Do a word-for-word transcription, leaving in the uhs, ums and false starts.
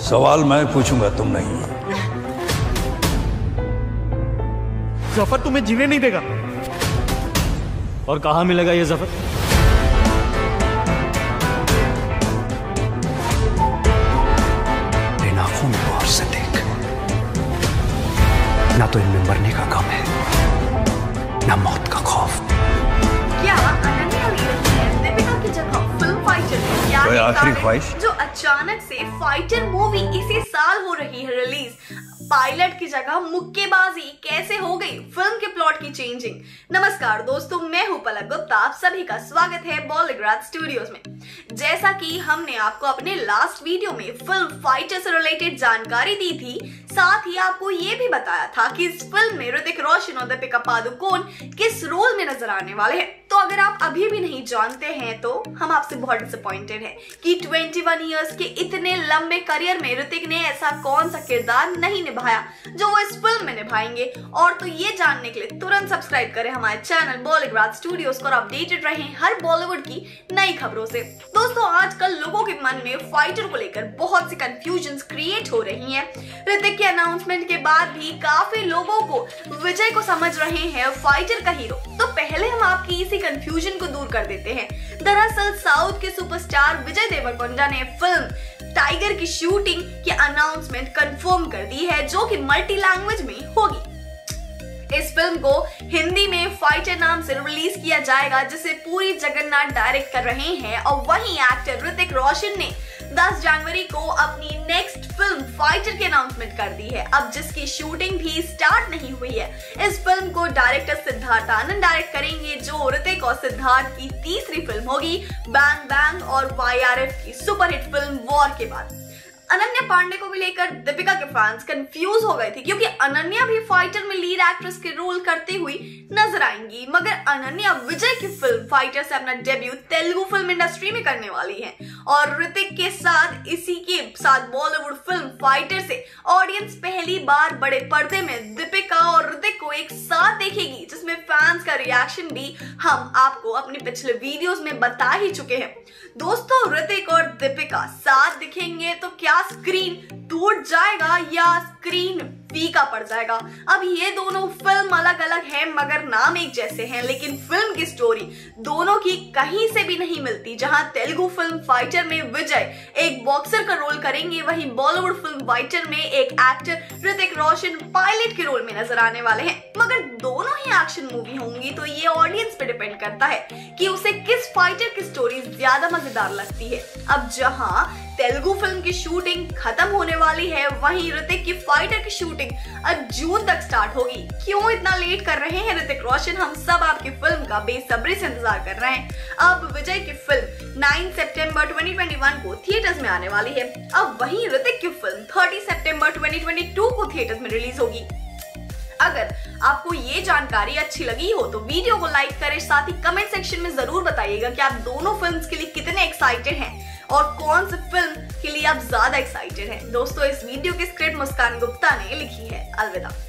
सवाल मैं पूछूंगा, तुम नहीं। जफर तुम्हें जीने नहीं देगा। और कहां मिलेगा ये जफर? इन आंखों में गौर से देख, ना तो इनमें मरने का गम है, ना मौत का खौफ। क्या अनन्या ले रही है दीपिका की जगह फिल्म फाइटर में? क्या कोई आखिरी ख्वाहिश? जो अचानक से फाइटर मूवी इसी साल हो रही है रिलीज, पायलट की जगह मुक्केबाजी कैसे हो गई? फिल्म के प्लॉट की चेंजिंग। नमस्कार दोस्तों, मैं हूं पलक गुप्ता, आप सभी का स्वागत है बॉलीग्राज स्टूडियोज में। जैसा कि हमने आपको अपने लास्ट वीडियो में फिल्म फाइटर से रिलेटेड जानकारी दी थी, साथ ही आपको ये भी बताया था कि इस फिल्म में ऋतिक रोशन और दीपिका पादुकोण किस रोल में नजर आने वाले हैं। तो अगर आप अभी भी नहीं जानते हैं तो हम आपसे बहुत डिसअपॉइंटेड हैं कि इक्कीस इयर्स के इतने लंबे करियर में ऋतिक ने ऐसा कौन सा किरदार नहीं निभाया जो वो इस फिल्म में निभाएंगे। और तो ये जानने के लिए तुरंत सब्सक्राइब करें हमारे चैनल बॉलीग्राज स्टूडियोज और अपडेटेड रहें हर बॉलीवुड की नई खबरों से। दोस्तों, आजकल लोगों के मन में फाइटर को लेकर बहुत सी कंफ्यूजन्स क्रिएट हो रही हैं। ऋतिक के अनाउंसमेंट के बाद भी काफी लोगों को विजय को समझ रहे हैं फाइटर का हीरो। तो पहले हम आपकी इसी कंफ्यूजन को दूर कर देते हैं। दरअसल साउथ के सुपरस्टार विजय देवरकोंडा ने फिल्म टाइगर की शूटिंग की अनाउंसमेंट कंफर्म कर दी है, जो कि मल्टी लैंग्वेज में होगी। इस फिल्म को हिंदी में फाइटर नाम से रिलीज किया जाएगा, जिसे पूरी जगन्नाथ डायरेक्ट कर रहे हैं। और वहीं एक्टर ऋतिक रोशन ने दस जनवरी को अपनी नेक्स्ट फिल्म फाइटर की अनाउंसमेंट कर दी है, अब जिसकी शूटिंग भी स्टार्ट नहीं हुई है। इस फिल्म को डायरेक्टर सिद्धार्थ आनंद डायरेक्ट करेंगे, जो ऋतिक और सिद्धार्थ की तीसरी फिल्म होगी बैंग बैंग और वाई आर एफ की सुपरहिट फिल्म वॉर के बाद। अनन्या पांडे को भी लेकर दीपिका के फैंस कंफ्यूज हो गए थे, क्योंकि अनन्या भी फाइटर में लीड एक्ट्रेस के रोल करते हुए नजर आएंगी। मगर अनन्या विजय की फिल्म फाइटर से अपना डेब्यू तेलुगु फिल्म इंडस्ट्री में करने वाली है। और ऋतिक के साथ इसी के साथ बॉलीवुड फिल्म फाइटर से ऑडियंस पहली बार बड़े पर्दे में दीपिका और ऋतिक को एक साथ देखेगी, जिसमें फैंस का रिएक्शन भी हम आपको अपने पिछले वीडियोस में बता ही चुके हैं। दोस्तों, ऋतिक और दीपिका साथ दिखेंगे तो क्या स्क्रीन टूट जाएगा या स्क्रीन फीका पड़ जाएगा? अब ये दोनों फिल्म अलग अलग हैं, मगर नाम एक जैसे हैं, लेकिन फिल्म की स्टोरी दोनों की कहीं से भी नहीं मिलती। जहां तेलुगु फिल्म फाइटर में विजय एक बॉक्सर का रोल करेंगे, वहीं बॉलीवुड फिल्म फाइटर में एक एक्टर ऋतिक रोशन पायलट के रोल में नजर आने वाले हैं। मगर दोनों ही एक्शन मूवी होंगी, तो ये ऑडियंस पे डिपेंड करता है कि उसे किस फाइटर की स्टोरी ज्यादा मजेदार लगती है। अब जहां तेलुगु फिल्म की शूटिंग खत्म होने वाली है, वहीं ऋतिक की फाइटर की शूटिंग अब जून तक स्टार्ट होगी। क्यों इतना लेट कर रहे हैं ऋतिक रोशन? हम सब आपकी फिल्म का बेसब्री से इंतजार कर रहे हैं। अब विजय की फिल्म नौ सितंबर दो हज़ार इक्कीस को थिएटर्स में आने वाली है। अब वहीं ऋतिक की फिल्म तीस सितंबर दो हज़ार बाईस को थिएटर्स में रिलीज होगी। अगर आपको ये जानकारी अच्छी लगी हो तो वीडियो को लाइक करें, साथ ही कमेंट सेक्शन में जरूर बताइएगा कि आप दोनों फिल्म्स के लिए कितने एक्साइटेड हैं और कौन सी फिल्म के लिए आप ज्यादा एक्साइटेड हैं। दोस्तों, इस वीडियो की स्क्रिप्ट मुस्कान गुप्ता ने लिखी है। अलविदा।